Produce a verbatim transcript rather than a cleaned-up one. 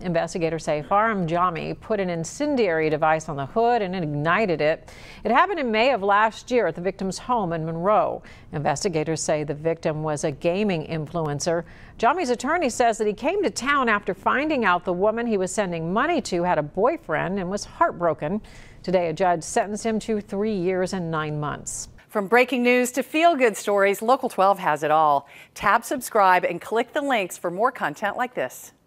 Investigators say Faram Jami put an incendiary device on the hood and ignited it. It happened in May of last year at the victim's home in Monroe. Investigators say the victim was a gaming influencer. Jami's attorney says that he came to town after finding out the woman he was sending money to had a boyfriend and was heartbroken. Today, a judge sentenced him to three years and nine months. From breaking news to feel-good stories, Local twelve has it all. Tab subscribe and click the links for more content like this.